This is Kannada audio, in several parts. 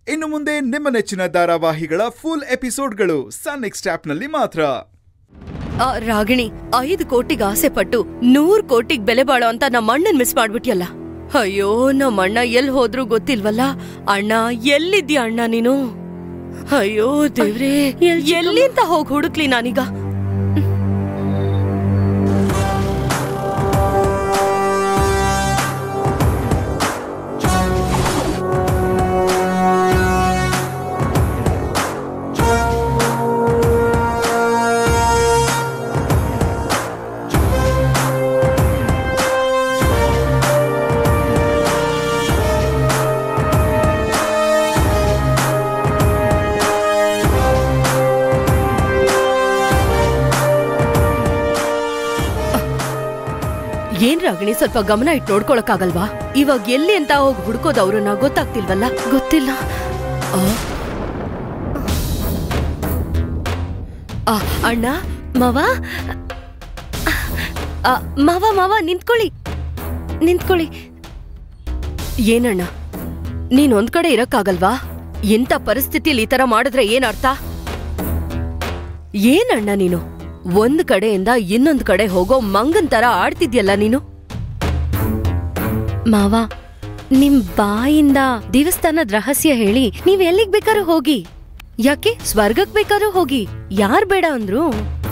ಇನ್ನು ಮುಂದೆ ನಿಮ್ಮ ನೆಚ್ಚಿನ ಧಾರಾವಾಹಿಗಳ ಫುಲ್ ಎಪಿಸೋಡ್ಗಳು ಸನ್ ನೆಕ್ಸ್ಟ್ ಆಪ್ನಲ್ಲಿ ಮಾತ್ರ. ರಾಗಿಣಿ 5 ಕೋಟಿಗೆ ಆಸೆ ಪಟ್ಟು 100 ಕೋಟಿಗೆ ಬೆಲೆ ಬಾಳೋ ಅಂತ ನಮ್ಮ ಅಣ್ಣನ್ ಮಿಸ್ ಮಾಡ್ಬಿಟ್ಯಲ್ಲ. ಅಯ್ಯೋ, ನಮ್ಮ ಅಣ್ಣ ಎಲ್ಲಿ ಹೋದ್ರು ಗೊತ್ತಿಲ್ವಲ್ಲ. ಅಣ್ಣ ಎಲ್ಲಿದ್ಯಾ ಅಣ್ಣ ನೀನು? ಅಯ್ಯೋ ದೇವ್ರೇ, ಎಲ್ಲಿ ಅಂತ ಹೋಗಿ ಹುಡುಕ್ಲಿ ನಾನೀಗ? ಏನ್ ರಾಗಿಣಿ, ಸ್ವಲ್ಪ ಗಮನ ಇಟ್ಟು ನೋಡ್ಕೊಳಕ್ಕಾಗಲ್ವಾ? ಇವಾಗ ಎಲ್ಲಿ ಅಂತ ಹೋಗಿ ಹುಡ್ಕೋದು ಅವ್ರನ್ನ ಗೊತ್ತಾಗ್ತಿಲ್ವಲ್ಲ? ಗೊತ್ತಿಲ್ಲ. ಅಣ್ಣ, ಮಾವ, ಮಾವ ಮಾವ ನಿಂತ್ಕೊಳ್ಳಿ. ಏನಣ್ಣ, ನೀನ್ ಒಂದ್ ಕಡೆ ಇರಕ್ಕಾಗಲ್ವಾ? ಇಂಥ ಪರಿಸ್ಥಿತಿಲಿ ಈ ತರ ಮಾಡಿದ್ರೆ ಏನರ್ಥ? ಏನಣ್ಣ ನೀನು ಒಂದ್ ಕಡೆಯಿಂದ ಇನ್ನೊಂದ್ ಕಡೆ ಹೋಗೋ ಮಂಗನ್ ತರ ಆಡ್ತಿದ್ಯಲ್ಲ ನೀನು? ಮಾವ, ನಿಮ್ ಬಾಯಿಂದ ದೇವಸ್ಥಾನದ ರಹಸ್ಯ ಹೇಳಿ ನೀವ್ ಎಲ್ಲಿಗ್ ಬೇಕಾದ್ರೂ ಹೋಗಿ. ಯಾಕೆ ಸ್ವರ್ಗಕ್ ಬೇಕಾದ್ರೂ ಹೋಗಿ, ಯಾರ್ ಬೇಡ ಅಂದ್ರು?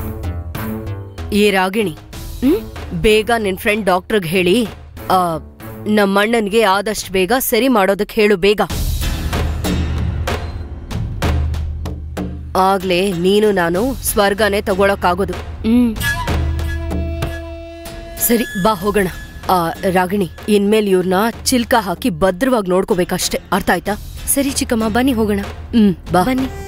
ಏ ರಾಗಿಣಿ, ಬೇಗ ನಿನ್ ಫ್ರೆಂಡ್ ಡಾಕ್ಟರ್ಗ್ ಹೇಳಿ ನಮ್ಮಣ್ಣನ್ಗೆ ಆದಷ್ಟು ಬೇಗ ಸರಿ ಮಾಡೋದಕ್ ಹೇಳು ಬೇಗ. ಆಗ್ಲೇ ನೀನು ನಾನು ಸ್ವರ್ಗನೇ ತಗೊಳಕ್ಕಾಗೋದು. ಸರಿ, ಬಾ ಹೋಗೋಣ. ರಾಗಿಣಿ, ಇನ್ಮೇಲೆ ಇವ್ರನ್ನ ಚಿಲ್ಕ ಹಾಕಿ ಭದ್ರವಾಗಿ ನೋಡ್ಕೋಬೇಕಷ್ಟೇ, ಅರ್ಥ ಆಯ್ತಾ? ಸರಿ ಚಿಕ್ಕಮ್ಮ, ಬನ್ನಿ ಹೋಗೋಣ. ಬಾ ಬನ್ನಿ.